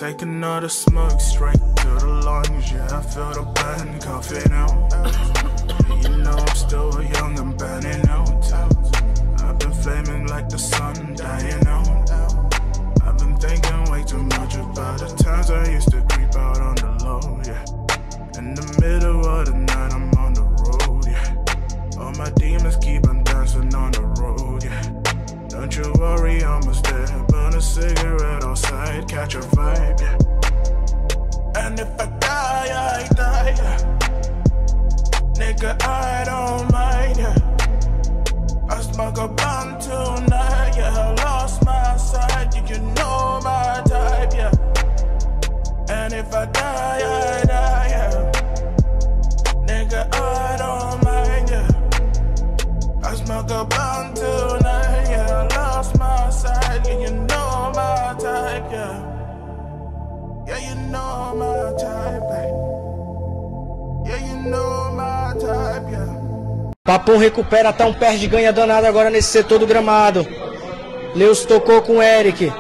take another smoke straight to the lungs. Yeah, I feel the burn coughing out. You know I'm still young and burning out. I've been flaming like the sun, dying out. I've been thinking way too much about the times I used to creep out on the low, yeah. In the middle of the night, I'm on the road, yeah. All my demons keep on dancing on the road, yeah. Don't you worry, almost there. Burn a cigarette outside, catch a vibe, yeah. And if I die, I die, yeah. Nigga, I don't mind, yeah. I smoke a blunt tonight, yeah. I lost my sight, you know my type, yeah. And if I die, I die, yeah. Nigga, I don't mind, yeah. I smoke a blunt tonight, yeah. I lost my sight, yeah. You know my type, yeah. Yeah, you know my type, babe. Yeah, you know my type, yeah. Papão recupera, tá um perde ganha danado agora nesse setor do gramado. Leus tocou com o Eric.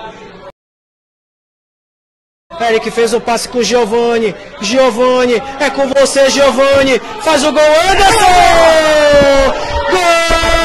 Eric fez o passe com o Giovanni. Giovanni, é com você, Giovanni. Faz o gol, Anderson! Gol!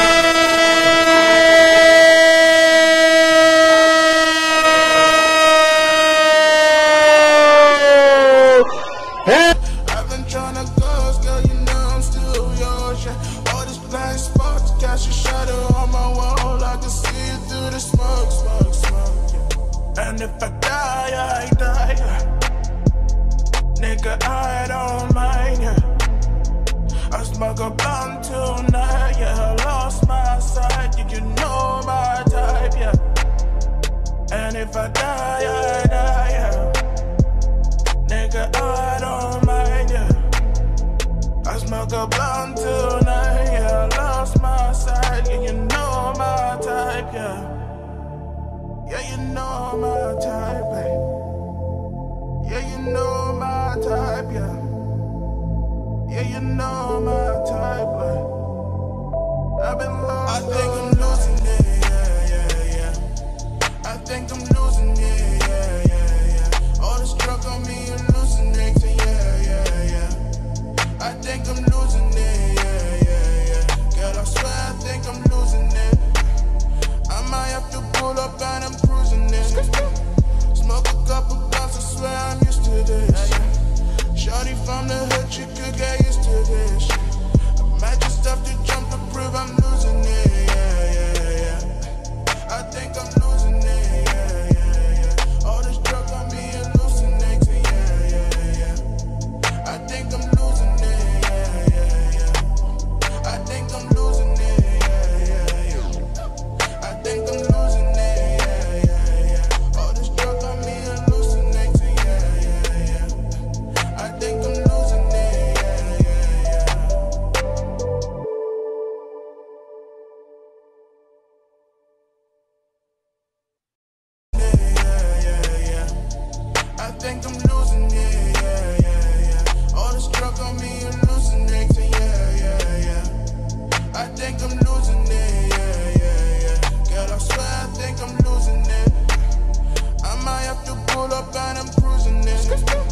And if I die, I die, yeah. Nigga, I don't mind, yeah. I smoke a blunt tonight, yeah. I lost my sight, you know my type, yeah. And if I die, I die, yeah. Nigga, I don't mind, yeah. I smoke a blunt tonight, yeah. I lost my sight, you know my type, yeah. Yeah, you know my type, babe. Yeah, you know my type, yeah. Yeah, you know my type, babe. I've been lost. I think I'm losing it, yeah, yeah, yeah. I think I'm losing it, yeah, yeah, yeah. All this drug on me, hallucinating, yeah, yeah, yeah. I think I'm losing it, yeah, yeah, yeah. Girl, I swear I think I'm losing it. I might have to pull up and I'm cruising it. Smoke a couple blunts, I swear I'm used to this. Shorty from the hood, you could get used to this. I might just have to jump to prove I'm losing it, yeah, yeah, yeah. I think I'm losing it, yeah, yeah, yeah. All this drug on me hallucinating, yeah, yeah, yeah. I think I'm losing it, yeah, yeah, yeah. I think I'm losing it, yeah, yeah, yeah. I think I'm losing it, yeah, yeah, yeah. All this drug on me hallucinating, yeah, yeah, yeah. I think I'm losing it, yeah, yeah, yeah. Yeah, yeah, yeah. I think I'm losing it, yeah, yeah, yeah. All this drug on me hallucinating, yeah, yeah, yeah. I think I'm losing it, yeah, yeah, yeah. Girl, I swear I think I'm losing it. I might have to pull up and I'm cruising it.